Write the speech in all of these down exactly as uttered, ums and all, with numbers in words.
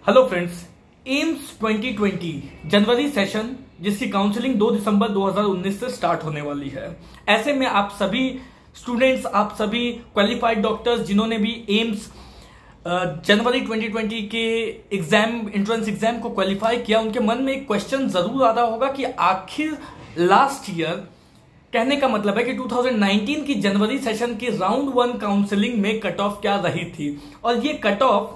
Hello friends, AIIMS twenty twenty जनवरी session जिसकी counselling दो दिसंबर दो हज़ार उन्नीस से स्टार्ट होने वाली है। ऐसे में आप सभी स्टूडेंट्स, आप सभी क्वालिफाइड डॉक्टर्स जिन्होंने भी एम्स जनवरी ट्वेंटी ट्वेंटी के एग्जाम एंट्रेंस एग्जाम को क्वालिफाई किया, उनके मन में एक क्वेश्चन जरूर आ रहा होगा कि आखिर लास्ट ईयर, कहने का मतलब है कि दो हज़ार उन्नीस की जनवरी सेशन की राउंड वन काउंसलिंग में कट ऑफ क्या रही थी। और ये कट ऑफ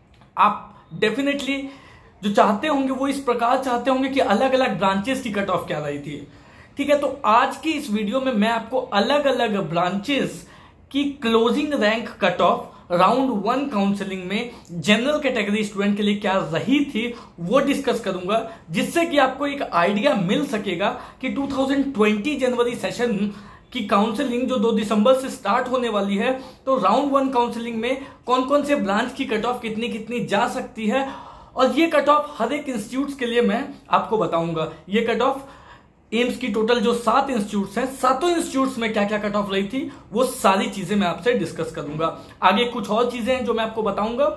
आप डेफिनेटली जो चाहते होंगे वो इस प्रकार चाहते होंगे कि अलग अलग ब्रांचेस की कट ऑफ क्या रही थी। ठीक है, तो आज की इस वीडियो में मैं आपको अलग अलग ब्रांचेस की closing rank cut off round one counselling में जनरल कैटेगरी स्टूडेंट के लिए क्या रही थी वो डिस्कस करूंगा, जिससे कि आपको एक आइडिया मिल सकेगा कि दो हज़ार बीस जनवरी सेशन की काउंसलिंग जो दो दिसंबर से स्टार्ट होने वाली है, तो राउंड वन काउंसलिंग में कौन कौन से ब्रांच की कट ऑफ कितनी कितनी जा सकती है। और ये कट ऑफ हर एक इंस्टीट्यूट के लिए मैं आपको बताऊंगा। ये कट ऑफ एम्स की टोटल जो सात इंस्टीट्यूट्स हैं, सातों इंस्टीट्यूट्स में क्या क्या कट ऑफ रही थी वो सारी चीजें मैं आपसे डिस्कस करूंगा। आगे कुछ और चीजें हैं जो मैं आपको बताऊंगा।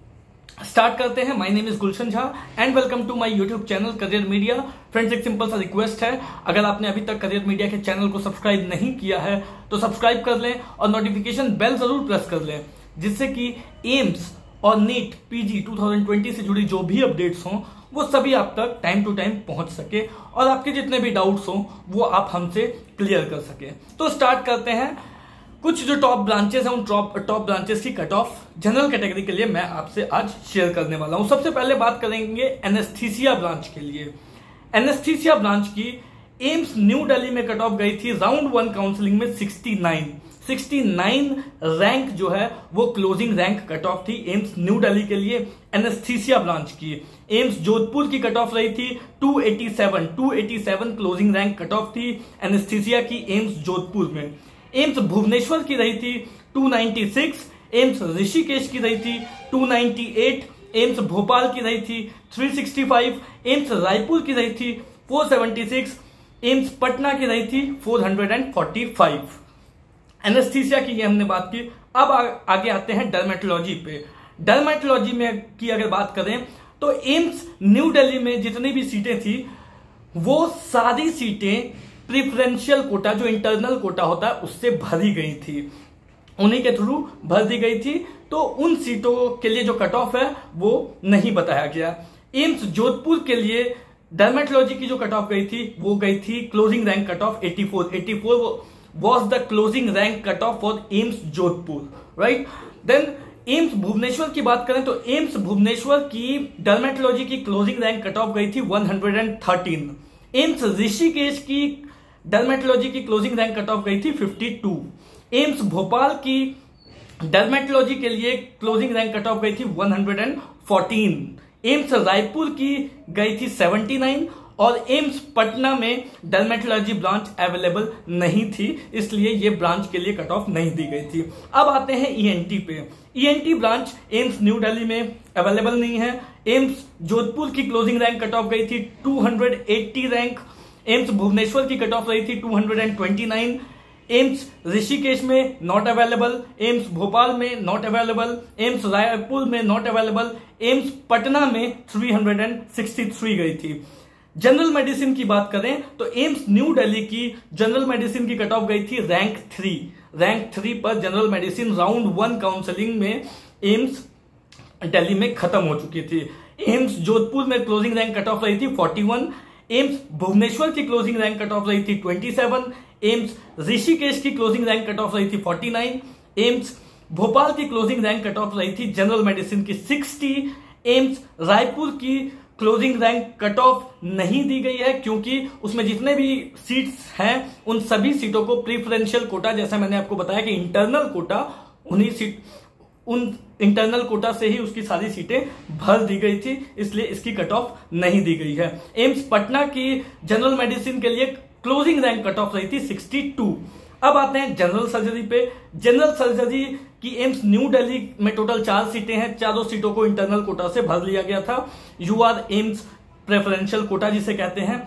स्टार्ट करते हैं। My name is Gulshan Jha and welcome to my YouTube channel career media. Friends, एक सिंपल सा रिक्वेस्ट है, अगर आपने अभी तक करियर मीडिया के चैनल को सब्सक्राइब नहीं किया है तो सब्सक्राइब कर लें और नोटिफिकेशन बेल जरूर प्रेस कर लें, जिससे कि एम्स और नीट पीजी दो हज़ार बीस से जुड़ी जो भी अपडेट्स हों वो सभी आप तक टाइम टू टाइम पहुंच सके और आपके जितने भी डाउट्स हों वो आप हमसे क्लियर कर सके। तो स्टार्ट करते हैं। कुछ जो टॉप ब्रांचेस हैं उन टॉप टॉप ब्रांचेस की कट ऑफ जनरल कैटेगरी के लिए मैं आपसे आज शेयर करने वाला हूं। सबसे पहले बात करेंगे एनेस्थीसिया ब्रांच के लिए। एनेस्थीसिया ब्रांच की एम्स न्यू दिल्ली में कट ऑफ गई थी राउंड वन काउंसलिंग में उनहत्तर उनहत्तर रैंक जो है वो क्लोजिंग रैंक कट ऑफ थी एम्स न्यू दिल्ली के लिए एनेस्थीसिया ब्रांच की। एम्स जोधपुर की कट ऑफ रही थी दो सौ सत्तासी दो सौ सत्तासी क्लोजिंग रैंक कट ऑफ थी एनेस्थीसिया की एम्स जोधपुर में। एम्स भुवनेश्वर की रही थी दो सौ छियानवे, एम्स ऋषिकेश की रही थी दो सौ अट्ठानवे, एम्स भोपाल की रही थी तीन सौ पैंसठ, एम्स रायपुर की रही थी चार सौ छिहत्तर, एम्स पटना की रही थी चार सौ पैंतालीस। एनेस्थीसिया की ये हमने बात की। अब आ, आगे आते हैं डर्मेटोलॉजी पे। डर्मेटोलॉजी में की अगर बात करें तो एम्स न्यू दिल्ली में जितनी भी सीटें थी वो सारी सीटें प्रिफरेंशियल कोटा, जो इंटरनल कोटा होता है, उससे भरी गई थी, उन्हीं के थ्रू भर दी गई थी। तो उन सीटों के लिए जो कट ऑफ है वो नहीं बताया गया। एम्स जोधपुर के लिए डर्मेटोलॉजी की जो कट ऑफ गई थी वो गई थी क्लोजिंग रैंक कट ऑफ चौरासी चौरासी was the closing rank cut off for AIIMS Jodhpur, right. Then AIIMS Bhubaneswar की बात करें तो एम्स भुवनेश्वर की डर्मेटोलॉजी की क्लोजिंग रैंक कट ऑफ गई थी एक सौ तेरह। एम्स ऋषिकेश की डर्मेटोलॉजी की क्लोजिंग रैंक कट ऑफ गई थी बावन। एम्स भोपाल की डर्मेटोलॉजी के लिए क्लोजिंग रैंक कट ऑफ गई थी एक सौ चौदह। एम्स रायपुर की गई थी उन्यासी और एम्स पटना में डर्मेटोलॉजी ब्रांच अवेलेबल नहीं थी, इसलिए ये ब्रांच के लिए कट ऑफ नहीं दी गई थी। अब आते हैं ईएनटी पे। ENT branch AIIMS new Delhi में अवेलेबल नहीं है। एम्स जोधपुर की क्लोजिंग रैंक कट ऑफ गई थी दो सौ अस्सी रैंक। एम्स भुवनेश्वर की कट ऑफ रही थी दो सौ उनतीस। एम्स ऋषिकेश में नॉट अवेलेबल, एम्स भोपाल में नॉट अवेलेबल, एम्स रायपुर में नॉट अवेलेबल, एम्स पटना में तीन सौ तिरसठ गई थी। जनरल मेडिसिन की बात करें तो एम्स न्यू दिल्ली की जनरल मेडिसिन की कट ऑफ गई थी रैंक थ्री रैंक थ्री पर general medicine round one counselling में एम्स दिल्ली में खत्म हो चुकी थी। एम्स जोधपुर में क्लोजिंग रैंक कट ऑफ रही थी इकतालीस। एम्स भुवनेश्वर की क्लोजिंग रैंक कट ऑफ रही थी सत्ताईस। एम्स ऋषिकेश की क्लोजिंग रैंक कट ऑफ रही थी उनचास। एम्स भोपाल की क्लोजिंग रैंक कट ऑफ रही थी जनरल मेडिसिन की साठ। एम्स रायपुर की क्लोजिंग रैंक कट ऑफ नहीं दी गई है क्योंकि उसमें जितने भी सीट्स हैं उन सभी सीटों को प्रीफरेंशियल कोटा, जैसा मैंने आपको बताया कि इंटरनल कोटा, उन्हीं सीट उन इंटरनल कोटा से ही उसकी सारी सीटें भर दी गई थी, इसलिए इसकी कट ऑफ नहीं दी गई है। एम्स पटना की जनरल मेडिसिन के लिए क्लोजिंग रैंक कट ऑफ रही थी बासठ। अब आते हैं जनरल सर्जरी पे। जनरल सर्जरी की एम्स न्यू दिल्ली में टोटल चार सीटें हैं, चारों सीटों को इंटरनल कोटा से भर लिया गया था। U R AIIMS preferential quota जिसे कहते हैं,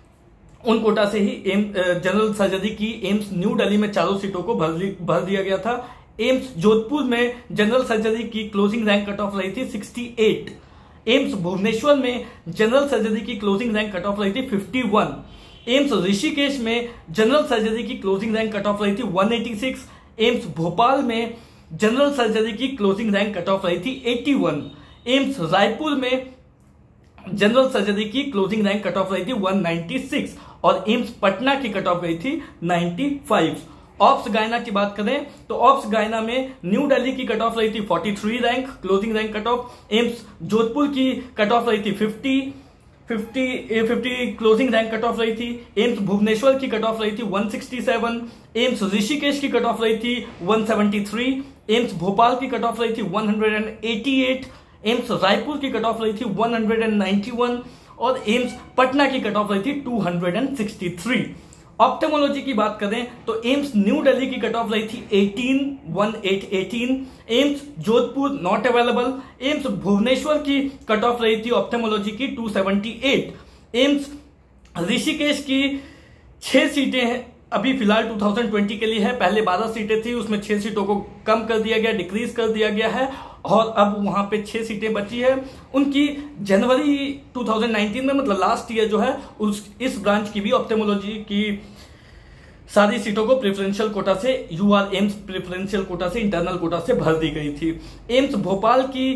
उन कोटा से ही एम जनरल सर्जरी की एम्स न्यू दिल्ली में चारों सीटों को भर भर दिया गया था। एम्स जोधपुर में जनरल सर्जरी की क्लोजिंग रैंक कट ऑफ रही थी अड़सठ। एम्स भुवनेश्वर में जनरल सर्जरी की क्लोजिंग रैंक कट ऑफ रही थी इक्यावन। एम्स ऋषिकेश में जनरल सर्जरी की क्लोजिंग रैंक कट ऑफ रही थी एक सौ छियासी। एम्स भोपाल में जनरल सर्जरी की क्लोजिंग रैंक कट ऑफ रही थी इक्यासी। एम्स रायपुर में जनरल सर्जरी की क्लोजिंग रैंक कट ऑफ रही थी एक सौ छियानवे और एम्स पटना की कट ऑफ रही थी पचानवे। ऑप्स गायना की बात करें तो ऑप्स गायना में न्यू दिल्ली की कट ऑफ रही थी तैंतालीस rank closing rank cut off. AIIMS Jodhpur की कट ऑफ रही थी पचास पचास पचास क्लोजिंग रैंक कट ऑफ रही थी। एम्स भुवनेश्वर की कट ऑफ रही थी एक सौ सरसठ। एम्स ऋषिकेश की कट ऑफ रही थी एक सौ तिहत्तर। एम्स भोपाल की कट ऑफ रही थी एक सौ अट्ठासी। एम्स रायपुर की कट ऑफ रही थी एक सौ इक्यानवे और एम्स पटना की कट ऑफ रही थी दो सौ तिरसठ। ऑप्थेमोलॉजी की बात करें तो एम्स न्यू दिल्ली की कट ऑफ रही थी अठारह अठारह। AIIMS Jodhpur not available. एम्स भुवनेश्वर की कट ऑफ रही थी ऑप्थेमोलॉजी की दो सौ अठहत्तर। एम्स ऋषिकेश की छह सीटें हैं अभी फिलहाल दो हज़ार बीस के लिए है, पहले बारह सीटें थी उसमें छह सीटों को कम कर दिया गया, डिक्रीज कर दिया गया है और अब वहां पे छह सीटें बची है। उनकी जनवरी दो हज़ार उन्नीस में मतलब लास्ट ईयर जो है उस इस ब्रांच की भी ऑप्थेमोलॉजी की सारी सीटों को प्रेफरेंशियल कोटा से यूआर एम्स प्रेफरेंशियल कोटा से इंटरनल कोटा से भर दी गई थी। एम्स भोपाल की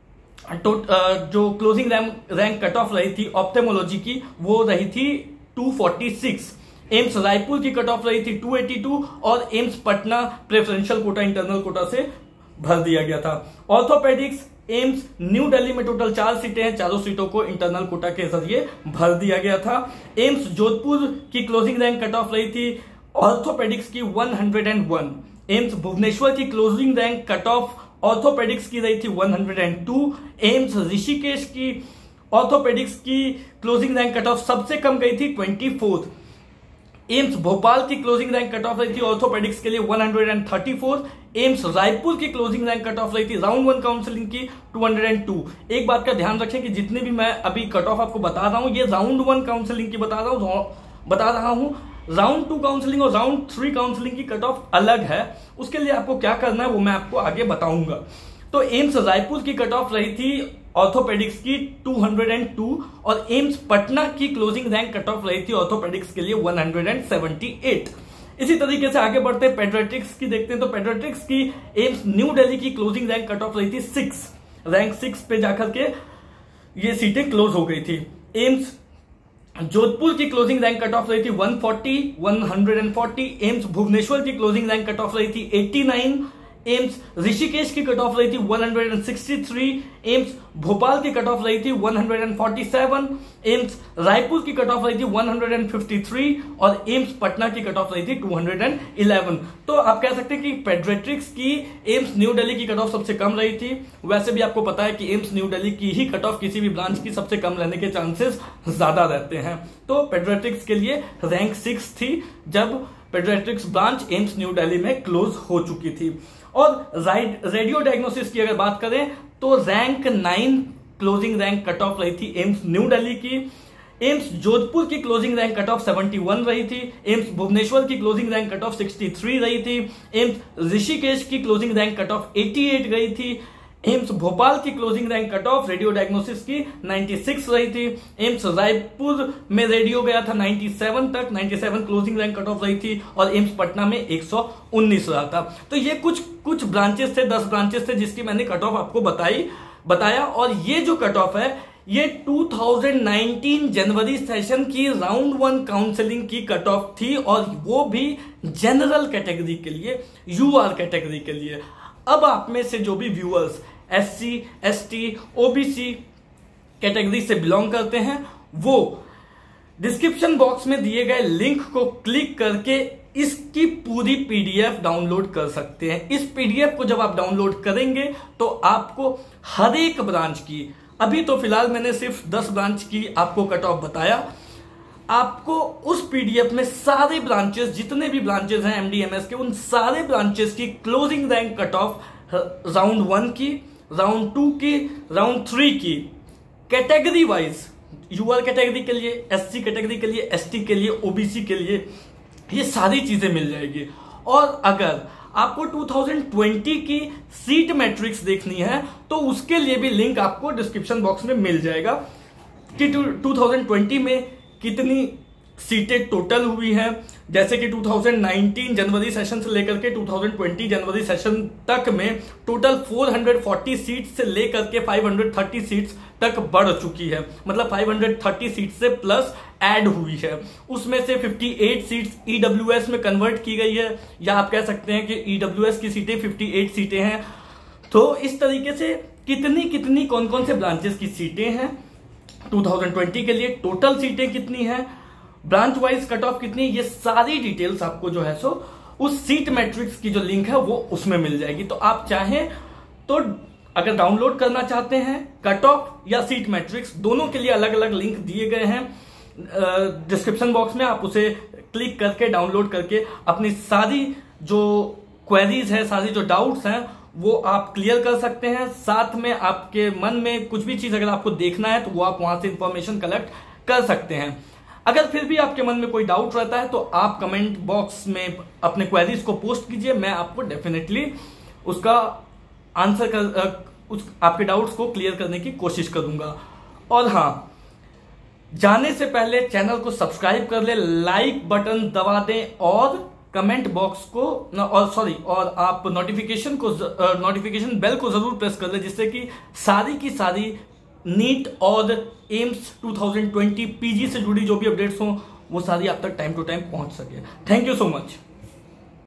जो क्लोजिंग रैंक कट ऑफ रही थी ऑप्थेमोलॉजी की वो रही थी दो सौ छियालीस। एम्स रायपुर की कट ऑफ रही थी दो सौ बयासी और AIIMS Patna preferential quota internal quota से भर दिया गया था। ऑर्थोपेडिक्स एम्स न्यू दिल्ली में टोटल चार सीटें हैं, चारों सीटों को इंटरनल कोटा के जरिए भर दिया गया था। एम्स जोधपुर की क्लोजिंग रैंक कट ऑफ रही थी ऑर्थोपेडिक्स की एक सौ एक। एम्स भुवनेश्वर की closing rank cut off orthopaedics की रही थी एक सौ दो। एम्स ऋषिकेश की ऑर्थोपेडिक्स की क्लोजिंग रैंक कट ऑफ सबसे कम गई थी चौबीस। एम्स भोपाल की क्लोजिंग रैंक कट ऑफ रही थी ऑर्थोपेडिक्स के लिए एक सौ चौंतीस। एम्स रायपुर की क्लोजिंग रैंक कट ऑफ रही थी राउंड वन काउंसलिंग की दो सौ दो। एक बात का ध्यान रखें कि जितने भी मैं अभी कट ऑफ आपको बता रहा हूं ये राउंड वन काउंसलिंग की बता रहा हूं बता रहा हूं राउंड टू काउंसलिंग और राउंड थ्री काउंसलिंग की कट ऑफ अलग है। उसके लिए आपको क्या करना है वो मैं आपको आगे बताऊंगा। तो एम्स रायपुर की कट ऑफ रही थी ऑर्थोपेडिक्स की दो सौ दो और एम्स पटना की क्लोजिंग रैंक कट ऑफ रही थी ऑर्थोपेडिक्स के लिए एक सौ अठहत्तर। इसी तरीके से आगे बढ़ते हैं पेडियाट्रिक्स की देखते हैं तो पेडियाट्रिक्स की एम्स न्यू दिल्ली की क्लोजिंग रैंक कट ऑफ रही थी सिक्स रैंक सिक्स पे जाकर के ये सीटें क्लोज हो गई थी। एम्स जोधपुर की क्लोजिंग रैंक कट ऑफ रही थी एक सौ चालीस एक सौ चालीस। एम्स भुवनेश्वर की क्लोजिंग रैंक कट ऑफ रही थी नवासी। एम्स ऋषिकेश की कट ऑफ रही थी एक सौ तिरसठ। एम्स भोपाल की कट ऑफ रही थी एक सौ सैंतालीस। एम्स रायपुर की कट ऑफ रही थी एक सौ तिरेपन और एम्स पटना की कट ऑफ रही थी दो सौ ग्यारह। तो आप कह सकते हैं कि पेडियाट्रिक्स की एम्स न्यू दिल्ली की कट ऑफ सबसे कम रही थी। वैसे भी आपको पता है कि एम्स न्यू दिल्ली की ही कट ऑफ किसी भी ब्रांच की सबसे कम रहने के चांसेस ज्यादा रहते हैं। तो पेडियाट्रिक्स के लिए रैंक सिक्स थी जब paediatrics branch AIIMS new Delhi में क्लोज हो चुकी थी। और रेडियो डायग्नोसिस की अगर बात करें तो rank nine closing rank cut off रही थी एम्स न्यू दिल्ली की। एम्स जोधपुर की क्लोजिंग रैंक कट ऑफ इकहत्तर रही थी। एम्स भुवनेश्वर की क्लोजिंग रैंक कट ऑफ तिरसठ रही थी। एम्स ऋषिकेश की क्लोजिंग रैंक कट ऑफ अठासी गई थी। एम्स भोपाल की closing rank cut off radio diagnosis की छियानवे रही थी। एम्स रायपुर में रेडियो गया था सत्तानवे तक, सत्तानवे क्लोजिंग रैंक कट ऑफ रही थी और एम्स पटना में एक सौ उन्नीस रहा था। तो ये कुछ कुछ ब्रांचेस थे, दस ब्रांचेस थे जिसकी मैंने कट ऑफ आपको बताई बताया और ये जो कट ऑफ है ये दो हज़ार उन्नीस जनवरी सेशन की राउंड वन काउंसलिंग की कट ऑफ थी और वो भी जनरल कैटेगरी के लिए, यूआर कैटेगरी के लिए। अब आप में से जो भी viewers SC, ST, OBC category से बिलोंग करते हैं वो डिस्क्रिप्शन बॉक्स में दिए गए लिंक को क्लिक करके इसकी पूरी पीडीएफ डाउनलोड कर सकते हैं। इस पीडीएफ को जब आप डाउनलोड करेंगे तो आपको हर एक ब्रांच की, अभी तो फिलहाल मैंने सिर्फ दस ब्रांच की आपको कट ऑफ बताया, आपको उस पीडीएफ में सारे ब्रांचेस, जितने भी ब्रांचेस हैं एमडीएमएस के, उन सारे ब्रांचेस की closing rank cut off round one की, राउंड टू की, राउंड थ्री की, कैटेगरी वाइज, यूआर कैटेगरी के लिए, एससी कैटेगरी के लिए, एसटी के लिए, ओबीसी के लिए, ये सारी चीजें मिल जाएगी। और अगर आपको टू थाउजेंड ट्वेंटी की सीट मैट्रिक्स देखनी है तो उसके लिए भी लिंक आपको डिस्क्रिप्शन बॉक्स में मिल जाएगा कि टू थाउजेंड ट्वेंटी में कितनी सीटें टोटल हुई हैं। जैसे कि टू थाउजेंड नाइनटीन जनवरी सेशन से लेकर के टू थाउजेंड ट्वेंटी जनवरी सेशन तक में total four hundred forty seats से लेकर के फाइव हंड्रेड थर्टी सीट्स तक बढ़ चुकी है, मतलब फाइव हंड्रेड थर्टी सीट्स से प्लस ऐड हुई है। उसमें से फिफ्टी एट सीट्स ईडब्ल्यूएस में कन्वर्ट की गई है, या आप कह सकते हैं कि ईडब्ल्यूएस की सीटें फिफ्टी एट सीटें हैं। तो इस तरीके से कितनी कितनी कौन कौन से ब्रांचेस की सीटें हैं टू थाउजेंड ट्वेंटी के लिए, टोटल सीटें कितनी हैं, ब्रांच वाइज कट ऑफ कितनी, ये सारी डिटेल्स आपको जो है सो उस सीट मैट्रिक्स की जो लिंक है वो उसमें मिल जाएगी। तो आप चाहें तो अगर डाउनलोड करना चाहते हैं कट ऑफ या सीट मैट्रिक्स, दोनों के लिए अलग अलग लिंक दिए गए हैं डिस्क्रिप्शन बॉक्स में। आप उसे क्लिक करके डाउनलोड करके अपनी सारी जो क्वेरीज है, सारी जो डाउट्स हैं वो आप क्लियर कर सकते हैं। साथ में आपके मन में कुछ भी चीज अगर आपको देखना है तो वो आप वहां से इंफॉर्मेशन कलेक्ट कर सकते हैं। अगर फिर भी आपके मन में कोई डाउट रहता है तो आप कमेंट बॉक्स में अपने क्वेरीज को पोस्ट कीजिए, मैं आपको डेफिनेटली उसका आंसर कर उस आपके डाउट्स को क्लियर करने की कोशिश करूंगा। और हाँ, जाने से पहले चैनल को सब्सक्राइब कर ले, लाइक बटन दबा दें और कमेंट बॉक्स को और सॉरी और आप नोटिफिकेशन को नोटिफिकेशन बेल को जरूर प्रेस कर ले, जिससे कि सारी की सारी नीट और AIIMS two thousand twenty PG से जुड़ी जो भी अपडेट्स हों वो सारी आप तक टाइम टू टाइम पहुंच सके। Thank you so much.